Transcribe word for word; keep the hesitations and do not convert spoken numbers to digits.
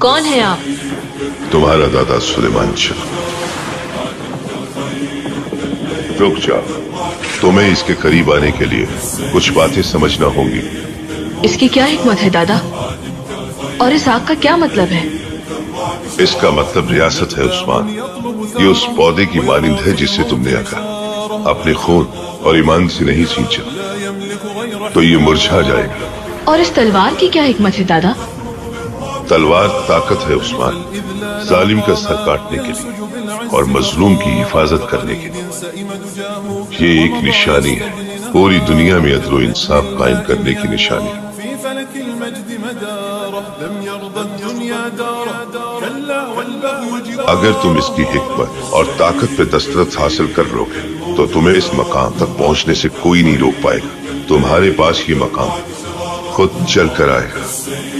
कौन है आप? तुम्हारा दादा सुलेमान शाह। रुक जाओ, तुम्हें इसके करीब आने के लिए कुछ बातें समझना होंगी। इसकी क्या हिकमत है दादा? और इस आग का क्या मतलब है? इसका मतलब रियासत है उस्मान। ये उस पौधे की मानिंद है जिसे तुमने अगर अपने खून और ईमान से नहीं सींचा तो ये मुरझा जाएगा। और इस तलवार की क्या हिकमत है दादा? तलवार ताकत है उस्मान, जालिम का सर काटने के लिए और मजलूम की हिफाजत करने के लिए। ये एक निशानी है, पूरी दुनिया में अदल व इंसाफ कायम करने की निशानी। अगर तुम इसकी हिकमत और ताकत पे दस्तरस हासिल कर लोगे तो तुम्हें इस मकाम तक पहुंचने से कोई नहीं रोक पाएगा। तुम्हारे पास ये मकाम खुद चल कर आएगा।